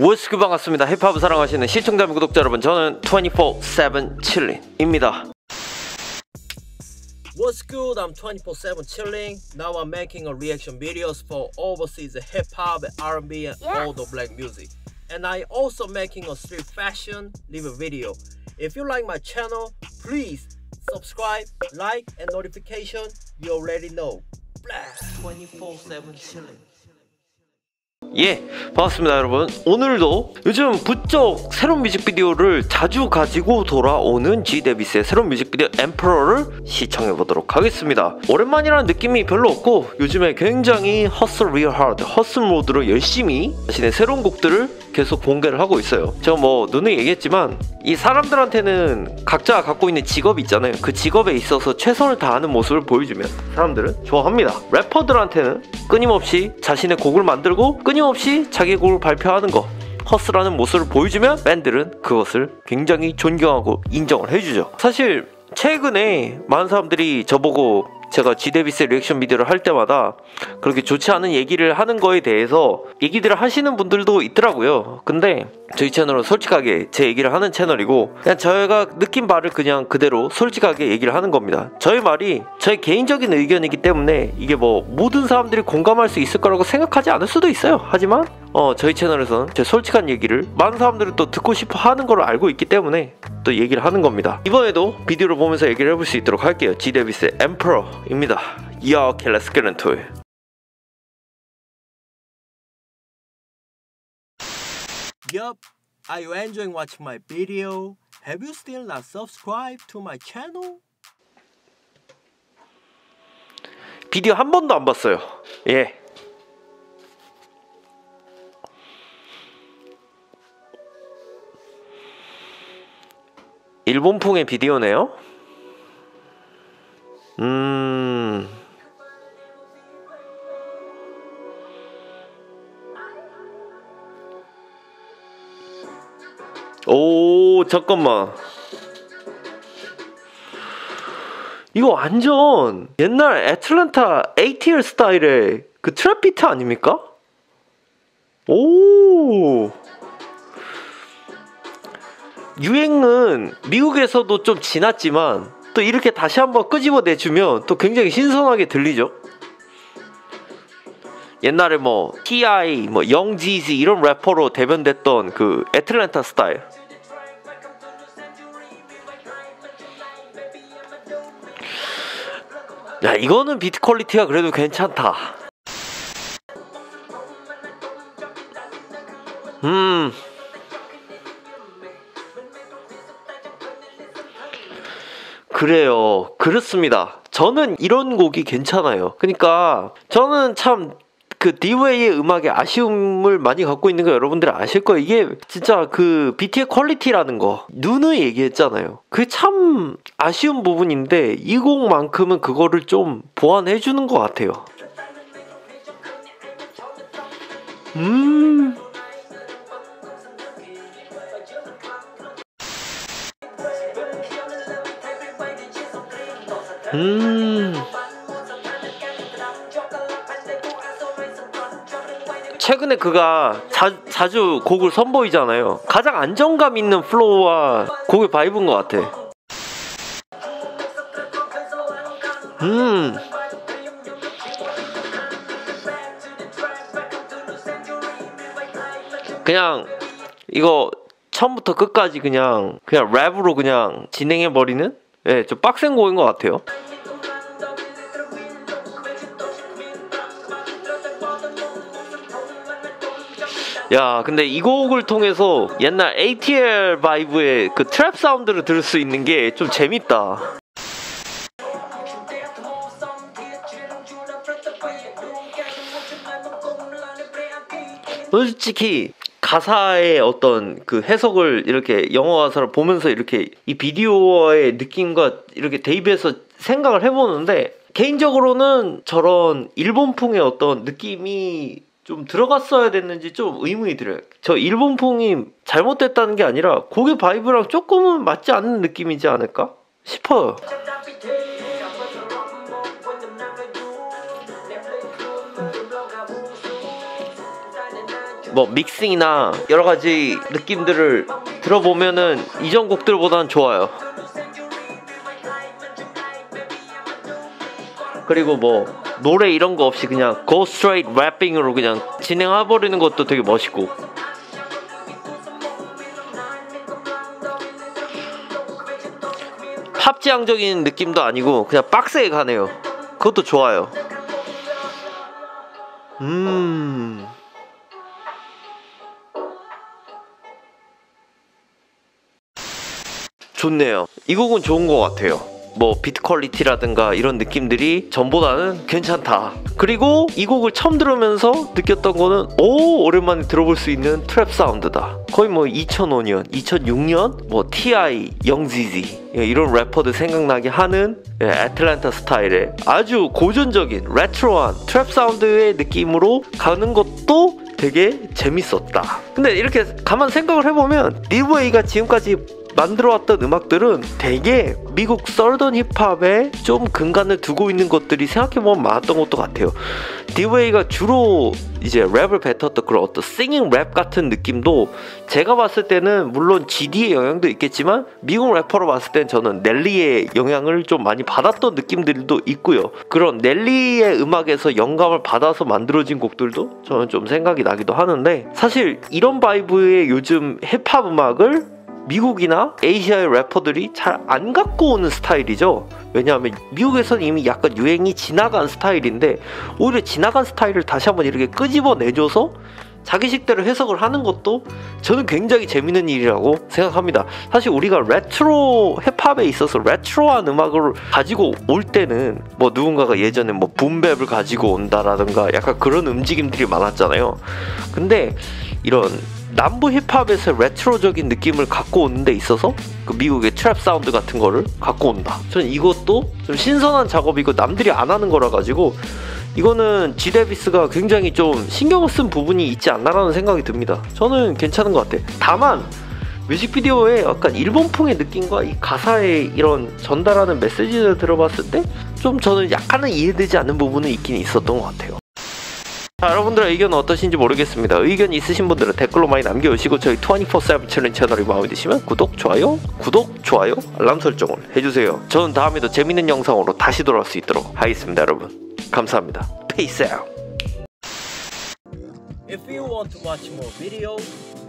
워스크 반갑습니다. 힙합을 사랑하시는 시청자 및 구독자 여러분, 저는 24/7 chilling입니다. What's good? I'm 24/7 chilling. Now I'm making a reaction videos for overseas hip hop, R&B, and all the black music. And I also making a street fashion live video. If you like my channel, please subscribe, like, and notification. You already know. 24/7 chilling. 예, 반갑습니다 여러분. 오늘도 요즘 부쩍 새로운 뮤직비디오를 자주 가지고 돌아오는 G데비스의 새로운 뮤직비디오 엠퍼러를 시청해보도록 하겠습니다. 오랜만이라는 느낌이 별로 없고 요즘에 굉장히 허슬 리얼 하드, 허슬 모드로 열심히 자신의 새로운 곡들을 계속 공개를 하고 있어요. 제가 뭐 누누이 얘기했지만 이 사람들한테는 각자 갖고 있는 직업이 있잖아요. 그 직업에 있어서 최선을 다하는 모습을 보여주면 사람들은 좋아합니다. 래퍼들한테는 끊임없이 자신의 곡을 만들고 끊임없이 자기 곡을 발표하는 거, 허슬하는 모습을 보여주면 밴드는 그것을 굉장히 존경하고 인정을 해주죠. 사실 최근에 많은 사람들이 저보고 제가 G데비스의 리액션 비디오를 할 때마다 그렇게 좋지 않은 얘기를 하는 거에 대해서 얘기들을 하시는 분들도 있더라고요. 근데 저희 채널은 솔직하게 제 얘기를 하는 채널이고 그냥 저희가 느낀 바를 그냥 그대로 솔직하게 얘기를 하는 겁니다. 저희 말이 저의 개인적인 의견이기 때문에 이게 뭐 모든 사람들이 공감할 수 있을 거라고 생각하지 않을 수도 있어요. 하지만 저희 채널에서는 제 솔직한 얘기를 많은 사람들이 또 듣고 싶어 하는 걸 알고 있기 때문에 또 얘기를 하는 겁니다. 이번에도 비디오를 보면서 얘기를 해볼 수 있도록 할게요. G데비스의 엠퍼러입니다. Yo, okay, let's get into it. Yup, are you enjoying watching my video? Have you still not subscribed to my channel? 비디오 한 번도 안 봤어요. 예. 일본풍의 비디오네요. 오, 잠깐만. 이거 완전 옛날 애틀랜타 ATL 스타일의 그 트랩 비트 아닙니까? 오. 유행은 미국에서도 좀 지났지만 또 이렇게 다시 한번 끄집어내주면 또 굉장히 신선하게 들리죠. 옛날에 뭐 T.I, 뭐 영지지 이런 래퍼로 대변됐던 그 애틀랜타 스타일. 야, 이거는 비트 퀄리티가 그래도 괜찮다. 그래요. 그렇습니다. 저는 이런 곡이 괜찮아요. 그러니까 저는 참 그 D-Way의 음악에 아쉬움을 많이 갖고 있는 거 여러분들 아실 거예요. 이게 진짜 그 비트의 퀄리티라는 거 누누이 얘기했잖아요. 그게 참 아쉬운 부분인데 이 곡만큼은 그거를 좀 보완해 주는 것 같아요. 최근에 그가 자주 곡을 선보이잖아요. 가장 안정감 있는 플로우와 곡의 바이브인 것 같아. 그냥 이거 처음부터 끝까지 그냥 랩으로 그냥 진행해버리는? 예, 좀 빡센 곡인 것 같아요. 야, 근데 이 곡을 통해서 옛날 ATL 바이브의 그 트랩 사운드를 들을 수 있는 게 좀 재밌다. 솔직히 가사의 어떤 그 해석을 이렇게 영어 가사를 보면서 이렇게 이 비디오의 느낌과 이렇게 대입해서 생각을 해보는데 개인적으로는 저런 일본풍의 어떤 느낌이 좀 들어갔어야 됐는지 좀 의문이 들어요. 저 일본풍이 잘못됐다는 게 아니라 곡의 바이브랑 조금은 맞지 않는 느낌이지 않을까 싶어요. 뭐 믹싱이나 여러 가지 느낌들을 들어보면은 이전 곡들보다는 좋아요. 그리고 뭐 노래 이런 거 없이 그냥 go straight rapping으로 그냥 진행해버리는 것도 되게 멋있고. 팝지향적인 느낌도 아니고 그냥 빡세게 가네요. 그것도 좋아요. 좋네요. 이 곡은 좋은 것 같아요. 뭐 비트 퀄리티라든가 이런 느낌들이 전보다는 괜찮다. 그리고 이 곡을 처음 들으면서 느꼈던 거는 오랜만에 들어볼 수 있는 트랩 사운드다. 거의 뭐 2005년, 2006년 뭐 T.I, 영지지 이런 래퍼들 생각나게 하는 애틀랜타 스타일의 아주 고전적인 레트로한 트랩 사운드의 느낌으로 가는 것도 되게 재밌었다. 근데 이렇게 가만 생각을 해보면 D.Way가 지금까지 만들어왔던 음악들은 되게 미국 서던 힙합에 좀 근간을 두고 있는 것들이 생각해보면 많았던 것도 같아요. D.Way가 주로 이제 랩을 뱉었던 그런 어떤 싱잉 랩 같은 느낌도 제가 봤을 때는 물론 GD의 영향도 있겠지만 미국 래퍼로 봤을 땐 저는 넬리의 영향을 좀 많이 받았던 느낌들도 있고요. 그런 넬리의 음악에서 영감을 받아서 만들어진 곡들도 저는 좀 생각이 나기도 하는데, 사실 이런 바이브의 요즘 힙합 음악을 미국이나 아시아의 래퍼들이 잘 안 갖고 오는 스타일이죠. 왜냐하면 미국에서는 이미 약간 유행이 지나간 스타일인데 오히려 지나간 스타일을 다시 한번 이렇게 끄집어내줘서 자기식대로 해석을 하는 것도 저는 굉장히 재밌는 일이라고 생각합니다. 사실 우리가 레트로 힙합에 있어서 레트로한 음악을 가지고 올 때는 뭐 누군가가 예전에 뭐 붐랩을 가지고 온다라든가 약간 그런 움직임들이 많았잖아요. 근데 이런 남부 힙합에서 레트로적인 느낌을 갖고 오는 데 있어서 그 미국의 트랩 사운드 같은 거를 갖고 온다. 저는 이것도 좀 신선한 작업이고 남들이 안 하는 거라 가지고 이거는 G 데비스가 굉장히 좀 신경을 쓴 부분이 있지 않나라는 생각이 듭니다. 저는 괜찮은 것 같아요. 다만 뮤직비디오의 약간 일본풍의 느낌과 이 가사의 이런 전달하는 메시지를 들어봤을 때 좀 저는 약간은 이해되지 않는 부분은 있긴 있었던 것 같아요. 자, 여러분들의 의견은 어떠신지 모르겠습니다. 의견 있으신 분들은 댓글로 많이 남겨주시고 저희 24/7 챌린지 채널이 마음에 드시면 구독, 좋아요, 알람 설정을 해주세요. 저는 다음에도 재밌는 영상으로 다시 돌아올 수 있도록 하겠습니다. 여러분 감사합니다. Peace out. If you want to watch more videos,